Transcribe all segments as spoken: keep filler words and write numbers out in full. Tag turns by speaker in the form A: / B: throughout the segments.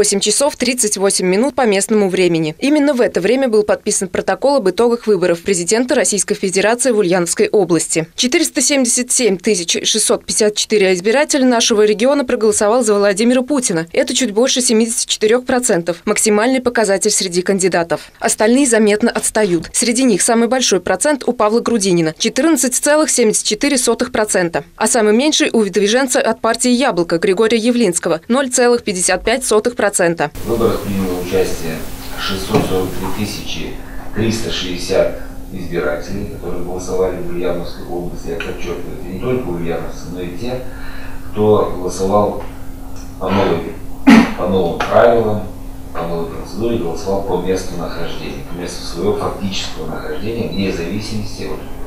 A: восемь часов тридцать восемь минут по местному времени. Именно в это время был подписан протокол об итогах выборов президента Российской Федерации в Ульяновской области. четыреста семьдесят семь тысяч шестьсот пятьдесят четыре избирателя нашего региона проголосовал за Владимира Путина. Это чуть больше семидесяти четырёх процентов. Максимальный показатель среди кандидатов. Остальные заметно отстают. Среди них самый большой процент у Павла Грудинина – четырнадцать целых семьдесят четыре сотых процента. А самый меньший у выдвиженца от партии «Яблоко» Григория Явлинского – ноль целых пятьдесят пять сотых процента.
B: В выборах приняло участие шестьсот сорок три тысячи триста шестьдесят избирателей, которые голосовали в Ульяновской области. Я подчеркиваю, это не только ульяновцы, но и те, кто голосовал по, новой, по новым правилам, по новой процедуре, голосовал по месту нахождения, по месту своего фактического нахождения, вне зависимости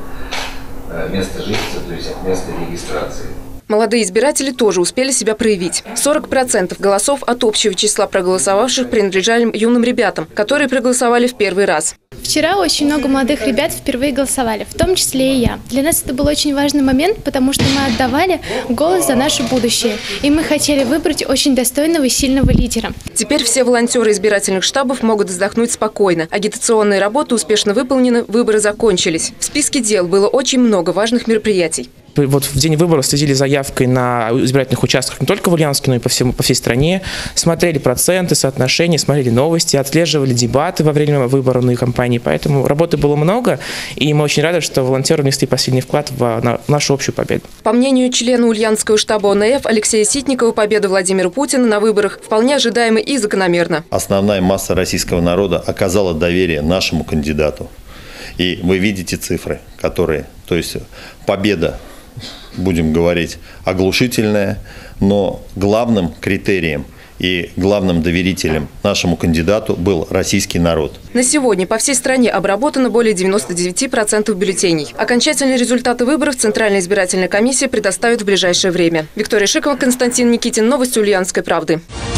B: от места жительства, то есть от места регистрации.
A: Молодые избиратели тоже успели себя проявить. сорок процентов голосов от общего числа проголосовавших принадлежали юным ребятам, которые проголосовали в первый раз.
C: Вчера очень много молодых ребят впервые голосовали, в том числе и я. Для нас это был очень важный момент, потому что мы отдавали голос за наше будущее. И мы хотели выбрать очень достойного и сильного лидера.
A: Теперь все волонтеры избирательных штабов могут вздохнуть спокойно. Агитационные работы успешно выполнены, выборы закончились. В списке дел было очень много важных мероприятий.
D: Вот в день выборов следили за явкой на избирательных участках не только в Ульяновске, но и по, всему, по всей стране. Смотрели проценты, соотношения, смотрели новости, отслеживали дебаты во время выборной кампании. Поэтому работы было много, и мы очень рады, что волонтеры внесли посильный вклад в нашу общую победу.
A: По мнению члена Ульяновского штаба О Н Ф Алексея Ситникова, победа Владимира Путина на выборах вполне ожидаема и закономерна.
E: Основная масса российского народа оказала доверие нашему кандидату. И вы видите цифры, которые, то есть победа, будем говорить, оглушительная, но главным критерием и главным доверителем нашему кандидату был российский народ.
A: На сегодня по всей стране обработано более девяноста девяти процентов бюллетеней. Окончательные результаты выборов Центральная избирательная комиссия предоставит в ближайшее время. Виктория Шикова, Константин Никитин. Новости Ульяновской правды.